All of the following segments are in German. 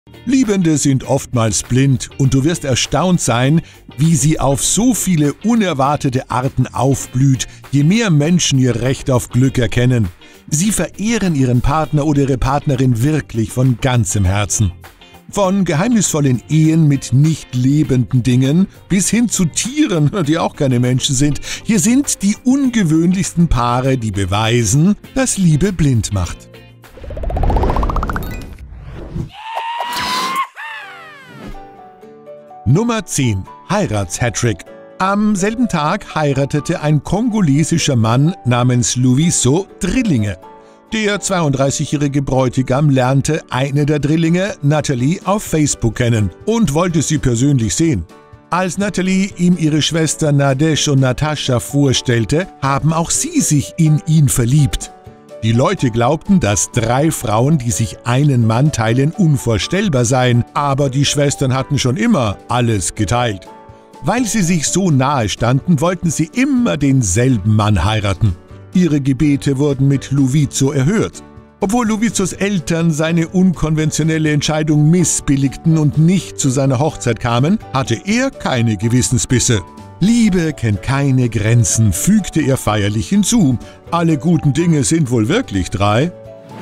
Liebende sind oftmals blind und du wirst erstaunt sein, wie sie auf so viele unerwartete Arten aufblüht, je mehr Menschen ihr Recht auf Glück erkennen. Sie verehren ihren Partner oder ihre Partnerin wirklich von ganzem Herzen. Von geheimnisvollen Ehen mit nicht lebenden Dingen bis hin zu Tieren, die auch keine Menschen sind. Hier sind die ungewöhnlichsten Paare, die beweisen, dass Liebe blind macht. Nummer 10. Heirats-Hattrick. Am selben Tag heiratete ein kongolesischer Mann namens Loviso Drillinge. Der 32-jährige Bräutigam lernte eine der Drillinge, Natalie, auf Facebook kennen und wollte sie persönlich sehen. Als Natalie ihm ihre Schwester Nadège und Natascha vorstellte, haben auch sie sich in ihn verliebt. Die Leute glaubten, dass 3 Frauen, die sich einen Mann teilen, unvorstellbar seien, aber die Schwestern hatten schon immer alles geteilt. Weil sie sich so nahe standen, wollten sie immer denselben Mann heiraten. Ihre Gebete wurden mit Loviso erhört. Obwohl Lovizos Eltern seine unkonventionelle Entscheidung missbilligten und nicht zu seiner Hochzeit kamen, hatte er keine Gewissensbisse. Liebe kennt keine Grenzen, fügte er feierlich hinzu. Alle guten Dinge sind wohl wirklich 3.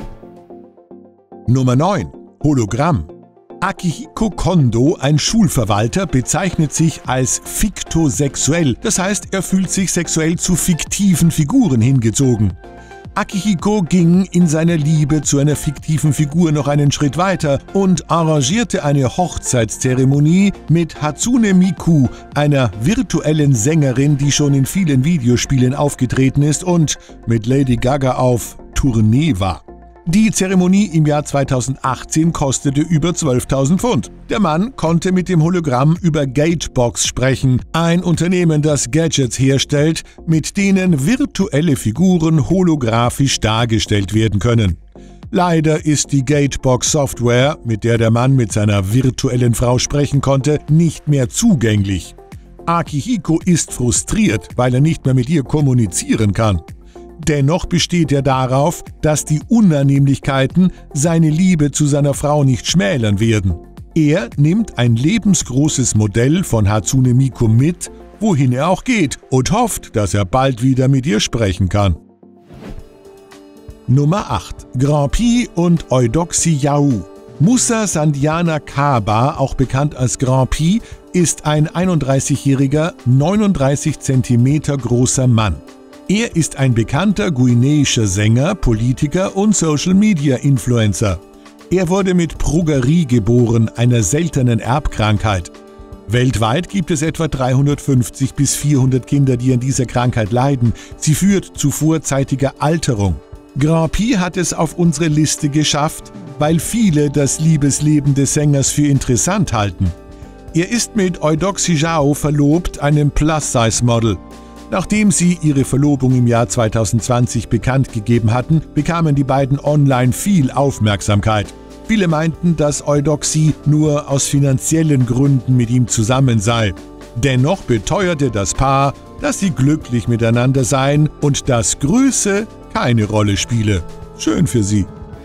Nummer 9. Hologramm. Akihiko Kondo, ein Schulverwalter, bezeichnet sich als fiktosexuell. Das heißt, er fühlt sich sexuell zu fiktiven Figuren hingezogen. Akihiko ging in seiner Liebe zu einer fiktiven Figur noch einen Schritt weiter und arrangierte eine Hochzeitszeremonie mit Hatsune Miku, einer virtuellen Sängerin, die schon in vielen Videospielen aufgetreten ist und mit Lady Gaga auf Tournee war. Die Zeremonie im Jahr 2018 kostete über 12.000 Pfund. Der Mann konnte mit dem Hologramm über Gatebox sprechen, ein Unternehmen, das Gadgets herstellt, mit denen virtuelle Figuren holographisch dargestellt werden können. Leider ist die Gatebox-Software, mit der der Mann mit seiner virtuellen Frau sprechen konnte, nicht mehr zugänglich. Akihiko ist frustriert, weil er nicht mehr mit ihr kommunizieren kann. Dennoch besteht er darauf, dass die Unannehmlichkeiten seine Liebe zu seiner Frau nicht schmälern werden. Er nimmt ein lebensgroßes Modell von Hatsune Miku mit, wohin er auch geht, und hofft, dass er bald wieder mit ihr sprechen kann. Nummer 8. Grand Prix und Eudoxie Yahoo. Moussa Sandiana Kaba, auch bekannt als Grand Prix, ist ein 31-jähriger, 39 cm großer Mann. Er ist ein bekannter guineischer Sänger, Politiker und Social-Media-Influencer. Er wurde mit Progerie geboren, einer seltenen Erbkrankheit. Weltweit gibt es etwa 350 bis 400 Kinder, die an dieser Krankheit leiden. Sie führt zu vorzeitiger Alterung. Grand Prix hat es auf unsere Liste geschafft, weil viele das Liebesleben des Sängers für interessant halten. Er ist mit Eudoxie Yahoo verlobt, einem Plus-Size-Model. Nachdem sie ihre Verlobung im Jahr 2020 bekannt gegeben hatten, bekamen die beiden online viel Aufmerksamkeit. Viele meinten, dass Eudoxie nur aus finanziellen Gründen mit ihm zusammen sei. Dennoch beteuerte das Paar, dass sie glücklich miteinander seien und dass Größe keine Rolle spiele. Schön für sie.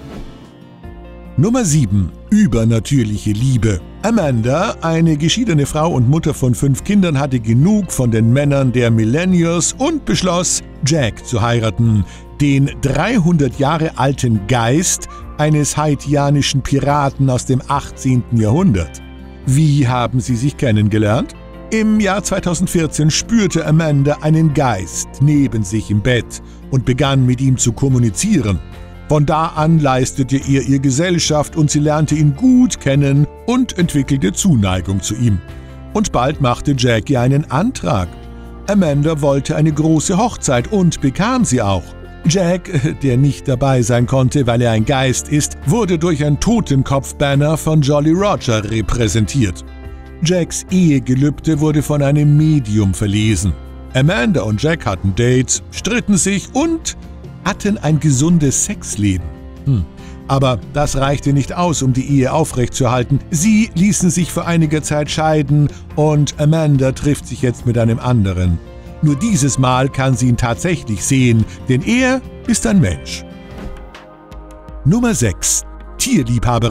Nummer 7. Übernatürliche Liebe. Amanda, eine geschiedene Frau und Mutter von 5 Kindern, hatte genug von den Männern der Millennials und beschloss, Jack zu heiraten, den 300 Jahre alten Geist eines haitianischen Piraten aus dem 18. Jahrhundert. Wie haben sie sich kennengelernt? Im Jahr 2014 spürte Amanda einen Geist neben sich im Bett und begann mit ihm zu kommunizieren. Von da an leistete er ihr Gesellschaft und sie lernte ihn gut kennen und entwickelte Zuneigung zu ihm. Und bald machte Jack ihr einen Antrag. Amanda wollte eine große Hochzeit und bekam sie auch. Jack, der nicht dabei sein konnte, weil er ein Geist ist, wurde durch ein Totenkopf-Banner von Jolly Roger repräsentiert. Jacks Ehegelübde wurde von einem Medium verlesen. Amanda und Jack hatten Dates, stritten sich und hatten ein gesundes Sexleben. Aber das reichte nicht aus, um die Ehe aufrechtzuerhalten. Sie ließen sich vor einiger Zeit scheiden und Amanda trifft sich jetzt mit einem anderen. Nur dieses Mal kann sie ihn tatsächlich sehen, denn er ist ein Mensch. Nummer 6. Tierliebhaberin.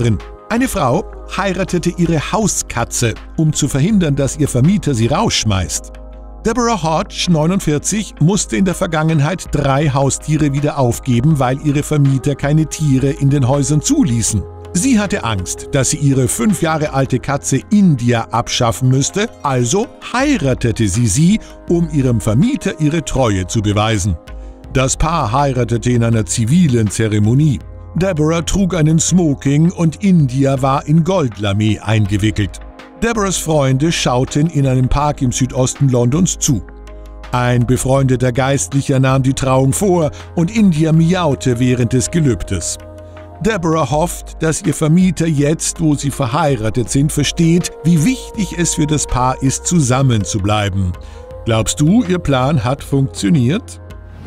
Eine Frau heiratete ihre Hauskatze, um zu verhindern, dass ihr Vermieter sie rausschmeißt. Deborah Hodge, 49, musste in der Vergangenheit 3 Haustiere wieder aufgeben, weil ihre Vermieter keine Tiere in den Häusern zuließen. Sie hatte Angst, dass sie ihre 5 Jahre alte Katze India abschaffen müsste, also heiratete sie, um ihrem Vermieter ihre Treue zu beweisen. Das Paar heiratete in einer zivilen Zeremonie. Deborah trug einen Smoking und India war in Goldlamé eingewickelt. Deborahs Freunde schauten in einem Park im Südosten Londons zu. Ein befreundeter Geistlicher nahm die Trauung vor und India miaute während des Gelübdes. Deborah hofft, dass ihr Vermieter jetzt, wo sie verheiratet sind, versteht, wie wichtig es für das Paar ist, zusammen zu bleiben. Glaubst du, ihr Plan hat funktioniert?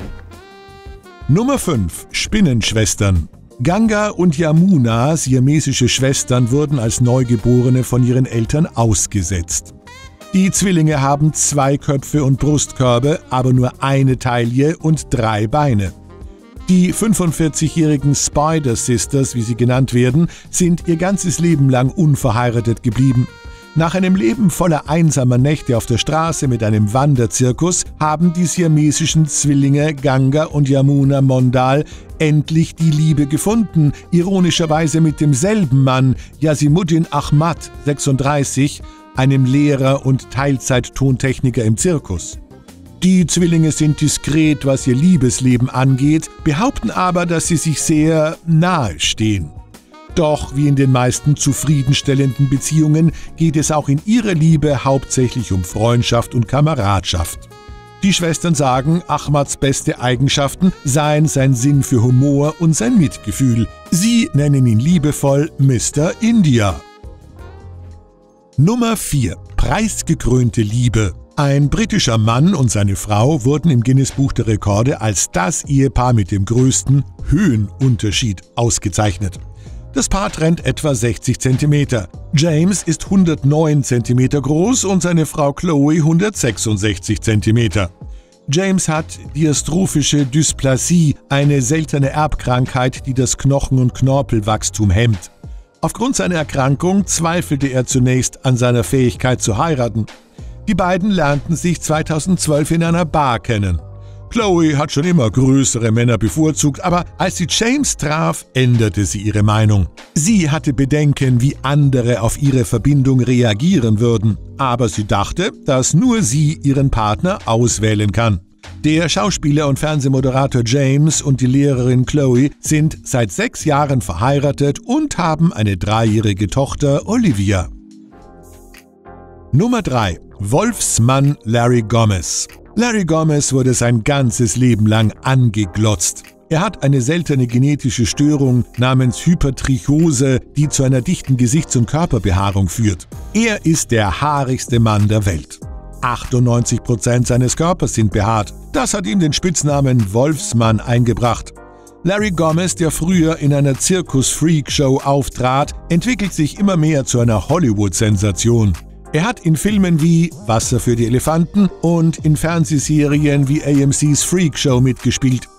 Nummer 5. Spinnenschwestern. Ganga und Yamuna, siamesische Schwestern, wurden als Neugeborene von ihren Eltern ausgesetzt. Die Zwillinge haben 2 Köpfe und Brustkörbe, aber nur eine Taille und 3 Beine. Die 45-jährigen Spider Sisters, wie sie genannt werden, sind ihr ganzes Leben lang unverheiratet geblieben. Nach einem Leben voller einsamer Nächte auf der Straße mit einem Wanderzirkus haben die siamesischen Zwillinge Ganga und Yamuna Mondal endlich die Liebe gefunden, ironischerweise mit demselben Mann, Yazimuddin Ahmad, 36, einem Lehrer und Teilzeit-Tontechniker im Zirkus. Die Zwillinge sind diskret, was ihr Liebesleben angeht, behaupten aber, dass sie sich sehr nahe stehen. Doch wie in den meisten zufriedenstellenden Beziehungen geht es auch in ihrer Liebe hauptsächlich um Freundschaft und Kameradschaft. Die Schwestern sagen, Ahmads beste Eigenschaften seien sein Sinn für Humor und sein Mitgefühl. Sie nennen ihn liebevoll Mr. India. Nummer 4. Preisgekrönte Liebe. Ein britischer Mann und seine Frau wurden im Guinness-Buch der Rekorde als das Ehepaar mit dem größten Höhenunterschied ausgezeichnet. Das Paar trennt etwa 60 cm. James ist 109 cm groß und seine Frau Chloe 166 cm. James hat diastrophische Dysplasie, eine seltene Erbkrankheit, die das Knochen- und Knorpelwachstum hemmt. Aufgrund seiner Erkrankung zweifelte er zunächst an seiner Fähigkeit zu heiraten. Die beiden lernten sich 2012 in einer Bar kennen. Chloe hat schon immer größere Männer bevorzugt, aber als sie James traf, änderte sie ihre Meinung. Sie hatte Bedenken, wie andere auf ihre Verbindung reagieren würden, aber sie dachte, dass nur sie ihren Partner auswählen kann. Der Schauspieler und Fernsehmoderator James und die Lehrerin Chloe sind seit 6 Jahren verheiratet und haben eine 3-jährige Tochter Olivia. Nummer 3. Wolfsmann Larry Gomez. Larry Gomez wurde sein ganzes Leben lang angeglotzt. Er hat eine seltene genetische Störung namens Hypertrichose, die zu einer dichten Gesichts- und Körperbehaarung führt. Er ist der haarigste Mann der Welt. 98% seines Körpers sind behaart. Das hat ihm den Spitznamen Wolfsmann eingebracht. Larry Gomez, der früher in einer Zirkus-Freak-Show auftrat, entwickelt sich immer mehr zu einer Hollywood-Sensation. Er hat in Filmen wie Wasser für die Elefanten und in Fernsehserien wie AMC's Freak Show mitgespielt.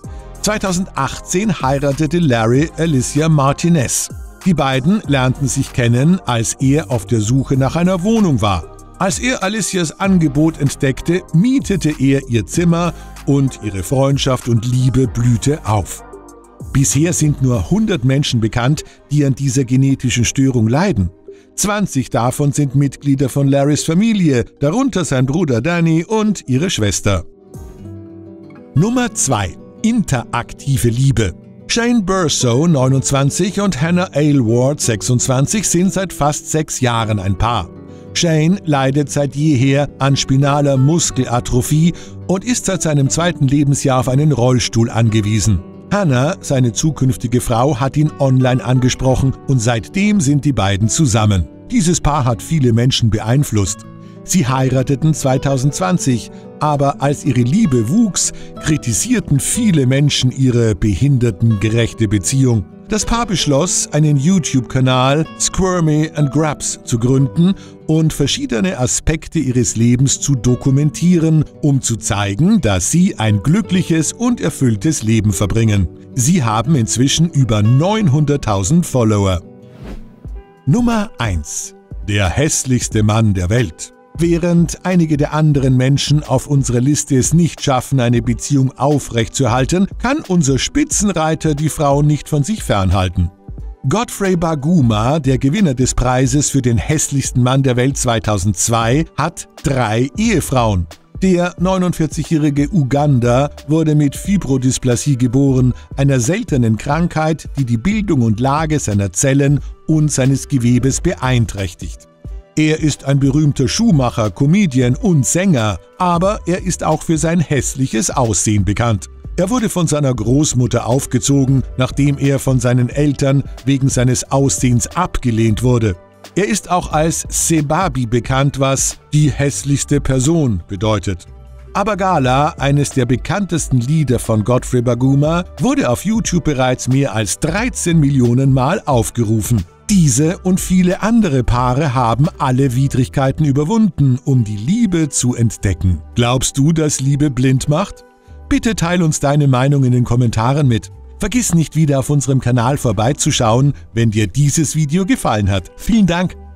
2018 heiratete Larry Alicia Martinez. Die beiden lernten sich kennen, als er auf der Suche nach einer Wohnung war. Als er Alicias Angebot entdeckte, mietete er ihr Zimmer und ihre Freundschaft und Liebe blühte auf. Bisher sind nur 100 Menschen bekannt, die an dieser genetischen Störung leiden. 20 davon sind Mitglieder von Larrys Familie, darunter sein Bruder Danny und ihre Schwester. Nummer 2. Interaktive Liebe. Shane Bursow, 29, und Hannah Aylward, 26, sind seit fast 6 Jahren ein Paar. Shane leidet seit jeher an spinaler Muskelatrophie und ist seit seinem 2. Lebensjahr auf einen Rollstuhl angewiesen. Hannah, seine zukünftige Frau, hat ihn online angesprochen und seitdem sind die beiden zusammen. Dieses Paar hat viele Menschen beeinflusst. Sie heirateten 2020, aber als ihre Liebe wuchs, kritisierten viele Menschen ihre behindertengerechte Beziehung. Das Paar beschloss, einen YouTube-Kanal Squirmy and Grabs zu gründen und verschiedene Aspekte ihres Lebens zu dokumentieren, um zu zeigen, dass sie ein glückliches und erfülltes Leben verbringen. Sie haben inzwischen über 900.000 Follower. Nummer 1. Der hässlichste Mann der Welt. Während einige der anderen Menschen auf unserer Liste es nicht schaffen, eine Beziehung aufrechtzuerhalten, kann unser Spitzenreiter die Frauen nicht von sich fernhalten. Godfrey Baguma, der Gewinner des Preises für den hässlichsten Mann der Welt 2002, hat 3 Ehefrauen. Der 49-jährige Uganda wurde mit Fibrodysplasie geboren, einer seltenen Krankheit, die die Bildung und Lage seiner Zellen und seines Gewebes beeinträchtigt. Er ist ein berühmter Schuhmacher, Comedian und Sänger, aber er ist auch für sein hässliches Aussehen bekannt. Er wurde von seiner Großmutter aufgezogen, nachdem er von seinen Eltern wegen seines Aussehens abgelehnt wurde. Er ist auch als Sebabi bekannt, was die hässlichste Person bedeutet. Abagala, eines der bekanntesten Lieder von Godfrey Baguma, wurde auf YouTube bereits mehr als 13 Millionen Mal aufgerufen. Diese und viele andere Paare haben alle Widrigkeiten überwunden, um die Liebe zu entdecken. Glaubst du, dass Liebe blind macht? Bitte teile uns deine Meinung in den Kommentaren mit. Vergiss nicht wieder auf unserem Kanal vorbeizuschauen, wenn dir dieses Video gefallen hat. Vielen Dank!